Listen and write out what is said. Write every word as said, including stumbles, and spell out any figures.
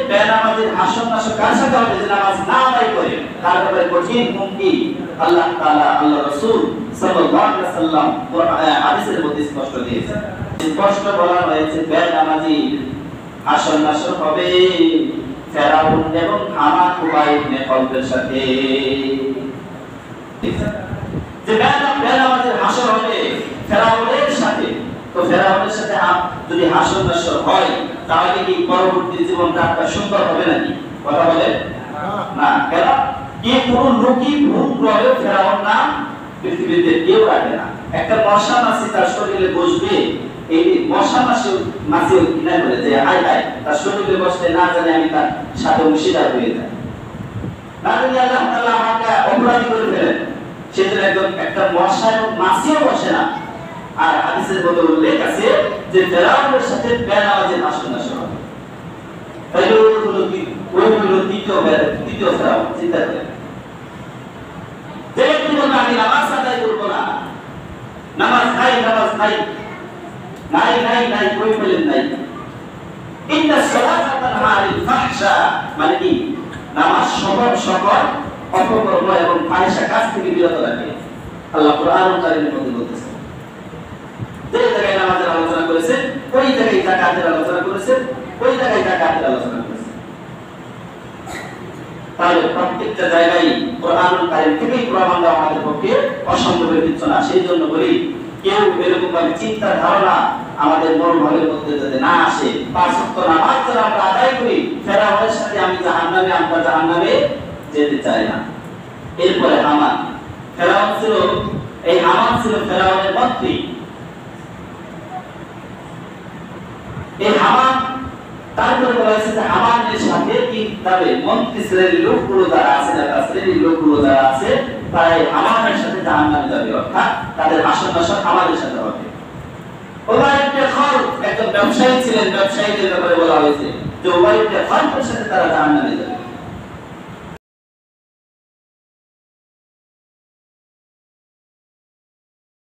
বেনামাজির হাসর নাশর কার সাথে হবে যে নামাজ না আদায় করে, তার ব্যাপারে কঠিন হুমকি আল্লাহ তাআলা আল্লাহ রাসূল সাল্লাল্লাহু আলাইহি ওয়াসাল্লাম হাদিসের মধ্যে স্পষ্ট দিয়েছেন। স্পষ্ট বলা হয়েছে বেনামাজি হাসর নাশর হবে ফেরাউন এবং হামান উবাই ইবনে খালদের সাথে। যে বেনামাজির হাসর হবে ফেরাউনের সাথে, তো ফেরাউনের সাথে যদি হাসর নাশর হয় তাহলে কি পরবর্তী জীবনটা আপনার সুন্দর হবে নাকি? কথা বলে না। কেন? কি কোন লোকই ভূত গ্রহে ফেরাউন না পৃথিবীতে কেউ রাখে না। একটা মশা মাছি তার শরীরে বসবে, এই মশা মাছি মাছি কিনা বলে যে হাই হাই তার শরীরে বসতে না জানে আমি তার সাথে অংশীদার হয়ে যাই, না জানি আল্লাহ তাআলা আমাকে অপরাধী করে ফেলেন, সেজন্য একদম একটা মশা এবং মাছিও বসে না। আর হাদিসের মধ্যে উল্লেখ আছে যে ফেরাউনের সাথে বেনামাজির হাসর নাশর হবে। তাইলে ওইগুলো কি ওইগুলো দ্বিতীয় দ্বিতীয় ফেরাউন চিন্তা করেন। যে ব্যক্তি বলবে আমি নামাজ আদায় করবো না, নামাজ নাই নামাজ নাই নাই নাই নাই কই পেলেন নাই, ইন্না সালাতা তানহা আনিল ফাহশা, মানে কি নামাজ সকল সকল অপকর্ম এবং ফাহিশা কাজ থেকে বিরত রাখে। আল্লাহ কোরআনুল কারীমের মধ্যে বলতেছে, যে জায়গায় নামাজের আলোচনা করেছে ওই জায়গায় যাকাতের আলোচনা করেছে, ওই জায়গায় যাকাতের আলোচনা করেছে। তাহলে প্রত্যেকটা জায়গায় কোরআনুল কারীম থেকেই প্রমাণ দেওয়া আমাদের পক্ষে অসম্ভবের কিছু না। সেই জন্য বলি কেউ এরকম ভাবে চিন্তা ধারণা আমাদের মনোভাবের মধ্যে যাতে না আসে। পাঁচ ওয়াক্ত নামাজ যারা আমরা আদায় করি ফেরাউনের সাথে আমি জাহান্নামে আমরা জাহান্নামে যেতে চাই না। এরপরে হামান, ফেরাউন ছিল এই হামান ছিল ফেরাউনের মন্ত্রী। এই হামান তারপরে বলা হয়েছে যে হামানের সাথে কি যাবে মন্ত্রী শ্রেণীর লোকগুলো যারা আছে, যারা শ্রেণীর লোকগুলো যারা আছে তাই হামানের সাথে জাহান্নামে যাবে, অর্থাৎ তাদের হাসর নাশর আমাদের সাথে হবে। উবাই ইবনে খালদ একজন ব্যবসায়ী ছিলেন, ব্যবসায়ীদের ব্যাপারে বলা হয়েছে যে উবাই ইবনে খালদের সাথে তারা জাহান্নামে যাবে।